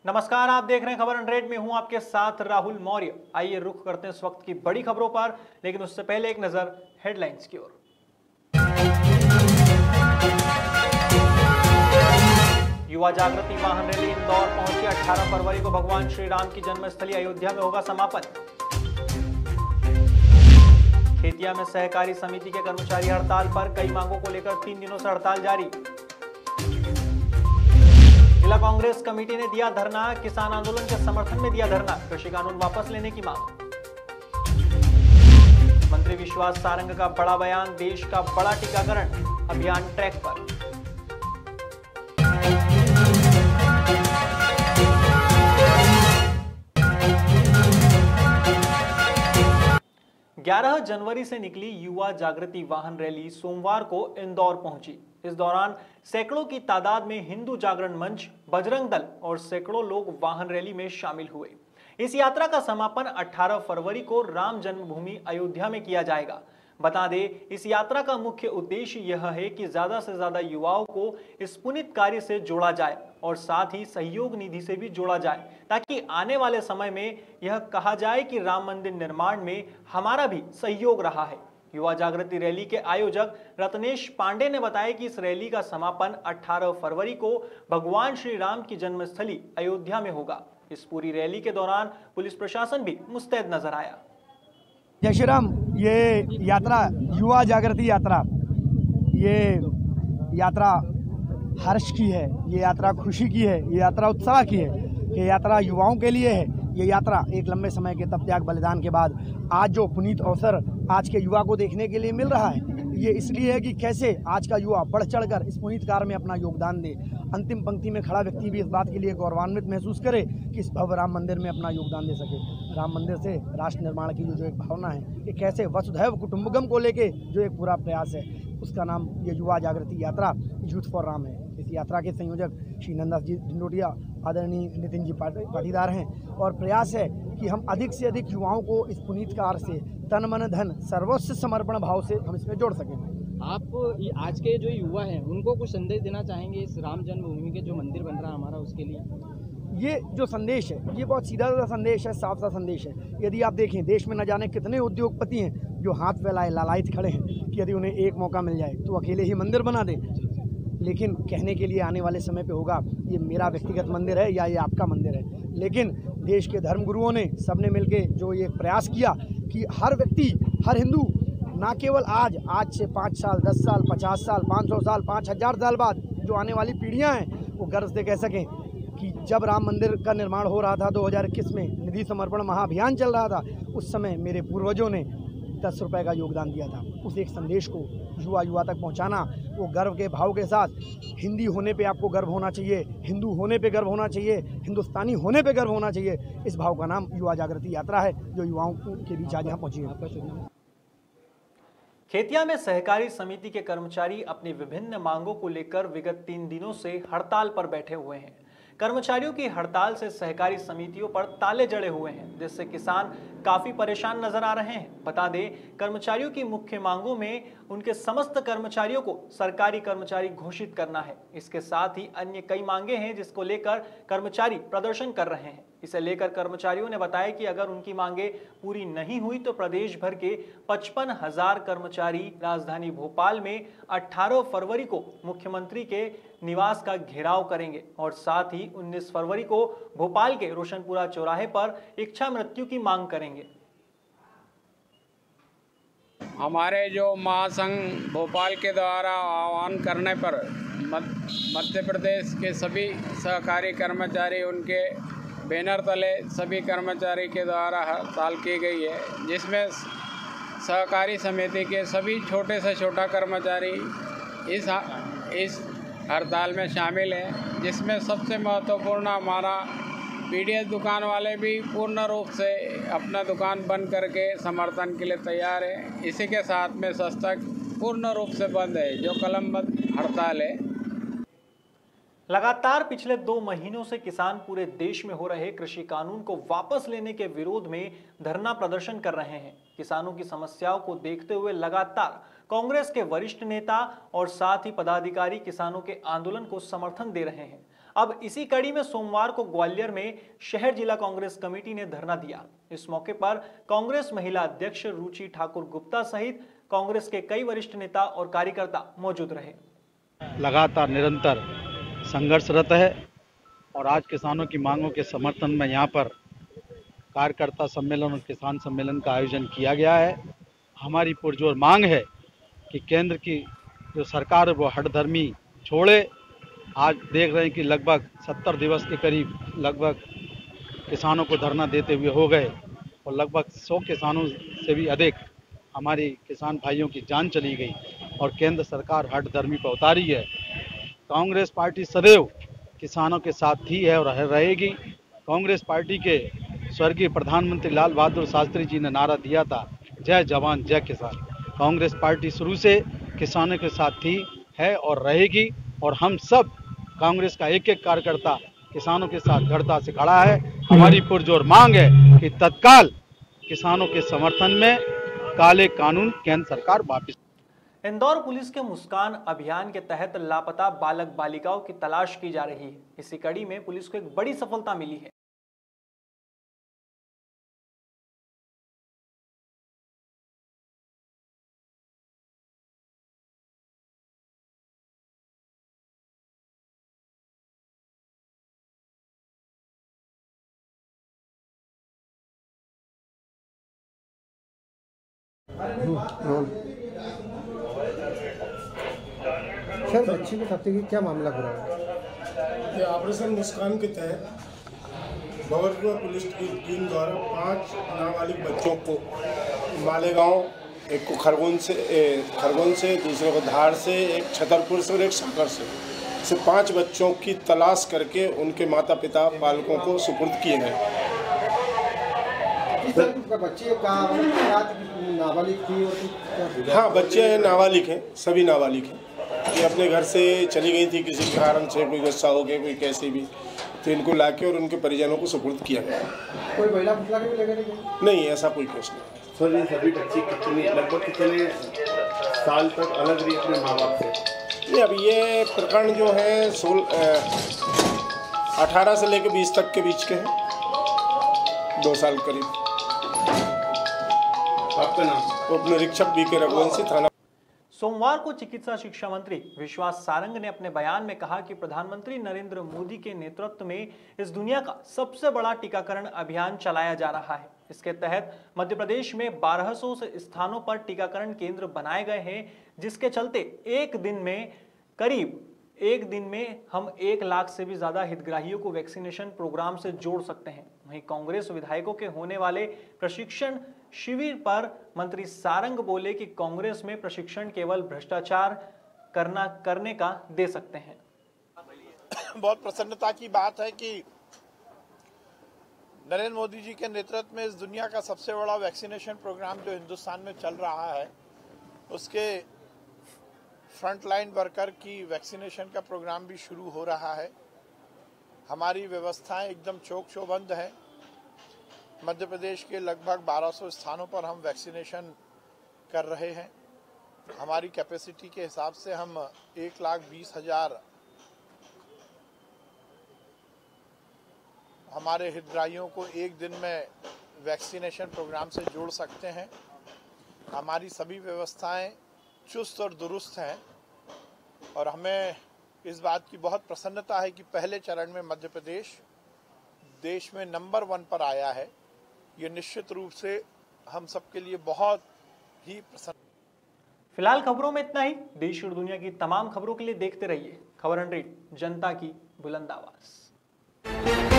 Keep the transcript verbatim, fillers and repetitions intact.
नमस्कार, आप देख रहे हैं खबर हंड्रेड में हूं आपके साथ राहुल मौर्य। आइए रुख करते हैं इस वक्त की बड़ी खबरों पर, लेकिन उससे पहले एक नजर हेडलाइंस की ओर। युवा जागृति वाहन रैली इंदौर पहुंची। अठारह फरवरी को भगवान श्री राम की जन्मस्थली अयोध्या में होगा समापन। खेतिया में सहकारी समिति के कर्मचारी हड़ताल पर, कई मांगों को लेकर तीन दिनों से हड़ताल जारी। जिला कांग्रेस कमेटी ने दिया धरना, किसान आंदोलन के समर्थन में दिया धरना, कृषि कानून वापस लेने की मांग। मंत्री विश्वास सारंग का बड़ा बयान, देश का बड़ा टीकाकरण अभियान ट्रैक पर। ग्यारह जनवरी से निकली युवा जागृति वाहन रैली सोमवार को इंदौर पहुंची। इस दौरान सैकड़ों की तादाद में हिंदू जागरण मंच, बजरंग दल और सैकड़ों लोग वाहन रैली में शामिल हुए। इस यात्रा का समापन अठारह फरवरी को राम जन्मभूमि अयोध्या में किया जाएगा। बता दें, इस यात्रा का मुख्य उद्देश्य यह है कि ज्यादा से ज्यादा युवाओं को इस पुनीत कार्य से जोड़ा जाए और साथ ही सहयोग निधि से भी जोड़ा जाए, ताकि आने वाले समय में यह कहा जाए कि राम मंदिर निर्माण में हमारा भी सहयोग रहा है। युवा जागृति रैली के आयोजक रत्नेश पांडे ने बताया कि इस रैली का समापन अठारह फरवरी को भगवान श्री राम की जन्मस्थली अयोध्या में होगा। इस पूरी रैली के दौरान पुलिस प्रशासन भी मुस्तैद नजर आया। जय श्री राम। ये यात्रा युवा जागृति यात्रा, ये यात्रा हर्ष की है, ये यात्रा खुशी की है, ये यात्रा उत्साह की है, ये यात्रा युवाओं के लिए है। ये यात्रा एक लंबे समय के तप त्याग बलिदान के बाद आज जो पुनीत अवसर आज के युवा को देखने के लिए मिल रहा है, ये इसलिए है कि कैसे आज का युवा बढ़ चढ़कर इस पुनीत कार्य में अपना योगदान दे। अंतिम पंक्ति में खड़ा व्यक्ति भी इस बात के लिए गौरवान्वित महसूस करे कि इस भव्य राम मंदिर में अपना योगदान दे सके। राम मंदिर से राष्ट्र निर्माण की जो एक भावना है, ये कैसे वसुधैव कुटुंबकम को लेके जो एक पूरा प्रयास है, उसका नाम ये युवा जागृति यात्रा यूथ फॉर राम है। इस यात्रा के संयोजक श्री नंदा जी ढिंडोटिया, आदरणीय नितिन जी पाटीदार हैं और प्रयास है कि हम अधिक से अधिक युवाओं को इस पुनीत कार्य से तन मन धन सर्वस्व समर्पण भाव से हम इसमें जोड़ सकें। आप आज के जो युवा हैं उनको कुछ संदेश देना चाहेंगे इस राम जन्मभूमि के जो मंदिर बन रहा है हमारा, उसके लिए? ये जो संदेश है, ये बहुत सीधा साधा संदेश है, साफ सा संदेश है। यदि आप देखें, देश में न जाने कितने उद्योगपति हैं जो हाथ फैलाए लालायित खड़े हैं कि यदि उन्हें एक मौका मिल जाए तो अकेले ही मंदिर बना दें, लेकिन कहने के लिए आने वाले समय पे होगा ये मेरा व्यक्तिगत मंदिर है या ये आपका मंदिर है। लेकिन देश के धर्मगुरुओं ने सबने मिलके जो ये प्रयास किया कि हर व्यक्ति, हर हिंदू, ना केवल आज आज से पाँच साल, दस साल, पचास साल, पाँच सौ साल, पाँच हज़ार साल बाद जो आने वाली पीढ़ियां हैं वो गर्व से कह सकें कि जब राम मंदिर का निर्माण हो रहा था दो हज़ार इक्कीस में, निधि समर्पण महाअभियान चल रहा था, उस समय मेरे पूर्वजों ने दस रुपए का योगदान दिया था। उस एक संदेश को युवा युवा तक पहुंचाना, वो गर्व के भाव के साथ, हिंदी होने पे आपको गर्व होना चाहिए, हिंदू होने पे गर्व होना चाहिए, हिंदुस्तानी होने पे गर्व होना चाहिए, इस भाव का नाम युवा जागृति यात्रा है जो युवाओं के बीच आज यहाँ पहुंची है। आपका शुभ नाम? खेतिया में सहकारी समिति के कर्मचारी अपनी विभिन्न मांगों को लेकर विगत तीन दिनों से हड़ताल पर बैठे हुए हैं। कर्मचारियों की हड़ताल से सहकारी समितियों पर ताले जड़े हुए हैं, जिससे किसान काफी परेशान नजर आ रहे हैं। बता दें, कर्मचारियों की मुख्य मांगों में उनके समस्त कर्मचारियों को सरकारी कर्मचारी घोषित करना है। इसके साथ ही अन्य कई मांगे हैं जिसको लेकर कर्मचारी प्रदर्शन कर रहे हैं। इसे लेकर कर्मचारियों ने बताया कि अगर उनकी मांगे पूरी नहीं हुई तो प्रदेश भर के पचपन हजार कर्मचारी राजधानी भोपाल में अठारह फरवरी को मुख्यमंत्री के निवास का घेराव करेंगे और साथ ही उन्नीस फरवरी को भोपाल के रोशनपुरा चौराहे पर इच्छा मृत्यु की मांग करेंगे। हमारे जो महासंघ भोपाल के द्वारा आह्वान करने पर मध्य प्रदेश के सभी सहकारी कर्मचारी, उनके बैनर तले सभी कर्मचारी के द्वारा हड़ताल की गई है, जिसमें सहकारी समिति के सभी छोटे से छोटा कर्मचारी इस इस हड़ताल में शामिल हैं, जिसमें सबसे महत्वपूर्ण हमारा पीडीएस दुकान वाले भी पूर्ण रूप से अपना दुकान बंद करके समर्थन के लिए तैयार है। इसी के साथ में सस्ता पूर्ण रूप से बंद है, जो कलमबंद हड़ताल है। लगातार पिछले दो महीनों से किसान पूरे देश में हो रहे कृषि कानून को वापस लेने के विरोध में धरना प्रदर्शन कर रहे हैं। किसानों की समस्याओं को देखते हुए लगातार कांग्रेस के वरिष्ठ नेता और साथ ही पदाधिकारी किसानों के आंदोलन को समर्थन दे रहे हैं। अब इसी कड़ी में सोमवार को ग्वालियर में शहर जिला कांग्रेस कमेटी ने धरना दिया। इस मौके पर कांग्रेस महिला अध्यक्ष रुचि ठाकुर गुप्ता सहित कांग्रेस के कई वरिष्ठ नेता और कार्यकर्ता मौजूद रहे। लगातार निरंतर संघर्षरत है और आज किसानों की मांगों के समर्थन में यहाँ पर कार्यकर्ता सम्मेलन और किसान सम्मेलन का आयोजन किया गया है। हमारी पुरजोर मांग है कि केंद्र की जो सरकार है वो हठधर्मी छोड़े। आज देख रहे हैं कि लगभग सत्तर दिवस के करीब लगभग किसानों को धरना देते हुए हो गए और लगभग सौ किसानों से भी अधिक हमारी किसान भाइयों की जान चली गई और केंद्र सरकार हठधर्मी पर उतारी है। कांग्रेस पार्टी सदैव किसानों के साथ थी है और रहेगी। कांग्रेस पार्टी के स्वर्गीय प्रधानमंत्री लाल बहादुर शास्त्री जी ने नारा दिया था, जय जवान जय किसान। कांग्रेस पार्टी शुरू से किसानों के साथ थी है और रहेगी और हम सब कांग्रेस का एक एक कार्यकर्ता किसानों के साथ दृढ़ता से खड़ा है। हमारी पुरजोर मांग है कि तत्काल किसानों के समर्थन में काले कानून केंद्र सरकार वापस। इंदौर पुलिस के मुस्कान अभियान के तहत लापता बालक बालिकाओं की तलाश की जा रही है। इसी कड़ी में पुलिस को एक बड़ी सफलता मिली है। सर, बच्ची को हफ्ते की क्या मामला हो रहा है? ये ऑपरेशन मुस्कान के तहत भगवतपुर पुलिस की टीम द्वारा पांच नाबालिग बच्चों को मालेगांव, एक को खरगोन से खरगोन से दूसरे को धार से, एक छतरपुर से और एक सागर से से पांच बच्चों की तलाश करके उनके माता पिता पालकों को सुपुर्द किए गए। बच्चे का नाबालिग थी और हाँ, बच्चे नाबालिग हैं, सभी नाबालिग हैं। ये अपने घर से चली गई थी किसी कारण से, कोई गुस्सा हो गया, कोई कैसे भी, तो इनको लाके और उनके परिजनों को सुपुर्द किया गया। कोई महिला पुतला के भी लगे नहीं, ऐसा कोई केस नहीं। सर, ये सभी बच्चे कितने लगभग कितने साल तक अलग रही अपने माँ बाप से? ये अब ये प्रकरण जो है सोल अठारह से लेकर बीस तक के बीच के हैं, दो साल करीब। आपका नाम? उप निरीक्षक बी के रघुवंशी, थाना। सोमवार को चिकित्सा शिक्षा मंत्री विश्वास सारंग ने अपने बयान में कहा कि प्रधानमंत्री नरेंद्र मोदी के नेतृत्व में इस दुनिया का सबसे बड़ा टीकाकरण अभियान चलाया जा रहा है। इसके तहत मध्य प्रदेश में बारह सौ स्थानों पर टीकाकरण केंद्र बनाए गए हैं, जिसके चलते एक दिन में करीब एक दिन में हम एक लाख से भी ज्यादा हितग्राहियों को वैक्सीनेशन प्रोग्राम से जोड़ सकते हैं। वहीं कांग्रेस विधायकों के होने वाले प्रशिक्षण शिविर पर मंत्री सारंग बोले कि कांग्रेस में प्रशिक्षण केवल भ्रष्टाचार करना करने का दे सकते हैं। बहुत प्रसन्नता की बात है कि नरेंद्र मोदी जी के नेतृत्व में इस दुनिया का सबसे बड़ा वैक्सीनेशन प्रोग्राम जो हिंदुस्तान में चल रहा है, उसके फ्रंटलाइन वर्कर की वैक्सीनेशन का प्रोग्राम भी शुरू हो रहा है। हमारी व्यवस्थाएं एकदम चौक चौबंद है। मध्य प्रदेश के लगभग बारह सौ स्थानों पर हम वैक्सीनेशन कर रहे हैं। हमारी कैपेसिटी के हिसाब से हम एक लाख बीस हजार हमारे हितग्राहियों को एक दिन में वैक्सीनेशन प्रोग्राम से जोड़ सकते हैं। हमारी सभी व्यवस्थाएं चुस्त और दुरुस्त हैं और हमें इस बात की बहुत प्रसन्नता है कि पहले चरण में मध्य प्रदेश देश में नंबर वन पर आया है। ये निश्चित रूप से हम सबके लिए बहुत ही प्रसन्न। फिलहाल खबरों में इतना ही। देश और दुनिया की तमाम खबरों के लिए देखते रहिए खबर हंड्रेड, जनता की बुलंद आवाज।